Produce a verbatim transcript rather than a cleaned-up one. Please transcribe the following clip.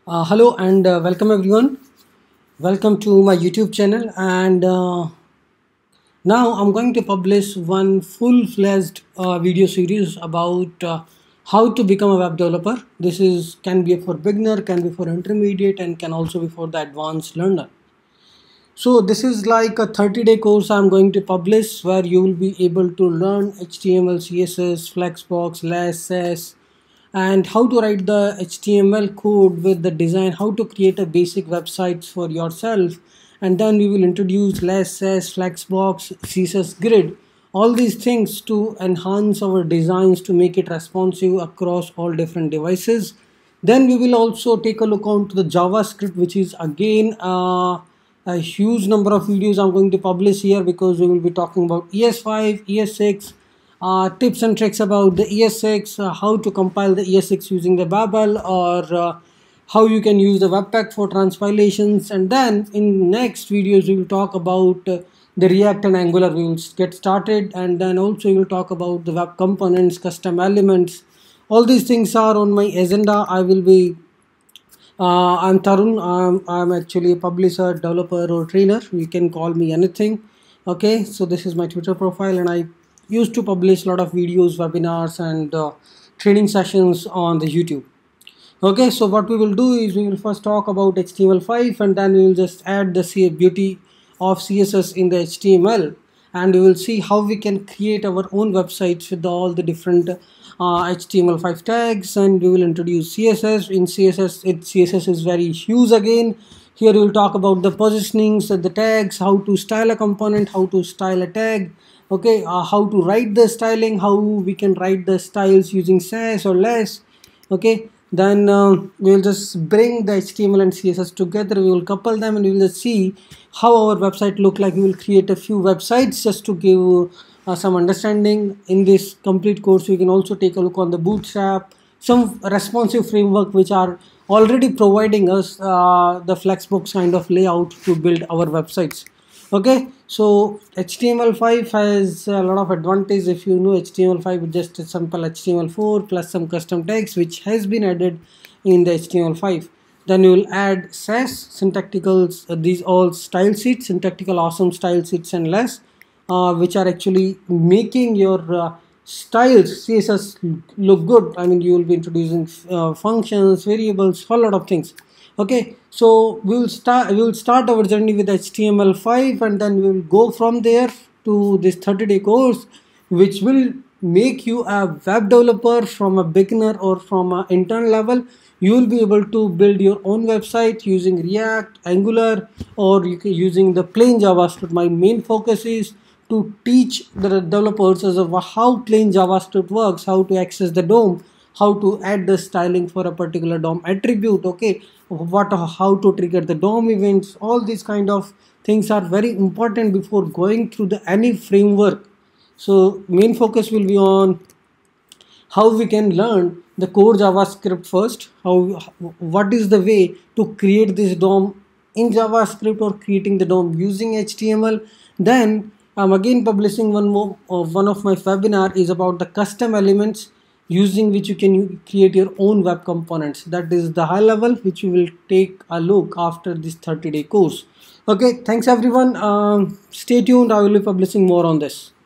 Uh, hello and uh, welcome everyone. Welcome to my YouTube channel, and uh, now I'm going to publish one full-fledged uh, video series about uh, how to become a web developer. This is can be for beginner, can be for intermediate, and can also be for the advanced learner. So this is like a thirty day course I'm going to publish where you will be able to learn H T M L, C S S, Flexbox, Less, S, S, and how to write the H T M L code with the design, how to create a basic websites for yourself, and then we will introduce Less, S, Flexbox, C S S Grid, all these things to enhance our designs to make it responsive across all different devices. Then we will also take a look onto the JavaScript, which is again uh, a huge number of videos I'm going to publish here, because we will be talking about E S five, E S six, uh, tips and tricks about the E S six, uh, how to compile the E S six using the Babel, or uh, how you can use the Webpack for transpilations. And then in next videos we will talk about uh, the React and Angular. We will get started, and then also we will talk about the web components, custom elements. All these things are on my agenda. I will be uh, I'm Tarun. I'm, I'm actually a publisher, developer, or trainer. You can call me anything. Okay, so this is my Twitter profile, and I used to publish a lot of videos, webinars, and uh, training sessions on the YouTube. Okay, so what we will do is we will first talk about H T M L five, and then we will just add the beauty of C S S in the H T M L, and we will see how we can create our own websites with all the different uh, H T M L five tags. And we will introduce C S S. In C S S, it C S S is very huge again. Here we will talk about the positionings, the tags, how to style a component, how to style a tag, okay, uh, how to write the styling, how we can write the styles using S A S or Less. Okay, then uh, we will just bring the H T M L and C S S together. We will couple them, and we will just see how our website look like. We will create a few websites just to give uh, some understanding. In this complete course, we can also take a look on the Bootstrap, some responsive framework which are already providing us uh, the Flexbox kind of layout to build our websites. Okay, so H T M L five has a lot of advantage. If you know H T M L five with just a simple H T M L four plus some custom tags which has been added in the H T M L five. Then you will add S A S, syntacticals, uh, these all style sheets, syntactical awesome style sheets, and Less, uh, which are actually making your uh, styles C S S look good. I mean, you will be introducing uh, functions, variables, a lot of things. Okay, so we will start we will start our journey with H T M L five, and then we will go from there to this thirty day course, which will make you a web developer from a beginner or from an intern level. You will be able to build your own website using React, Angular, or you can using the plain JavaScript. My main focus is to teach the developers as of how plain JavaScript works, how to access the D O M, how to add the styling for a particular D O M attribute, okay, what how to trigger the D O M events. All these kind of things are very important before going through the any framework. So main focus will be on how we can learn the core JavaScript first, how what is the way to create this D O M in JavaScript or creating the D O M using H T M L. Then I'm again publishing one more uh, one of my webinar is about the custom elements using which you can create your own web components. That is the high level which you will take a look after this thirty day course. Okay, thanks everyone. Um, stay tuned. I will be publishing more on this.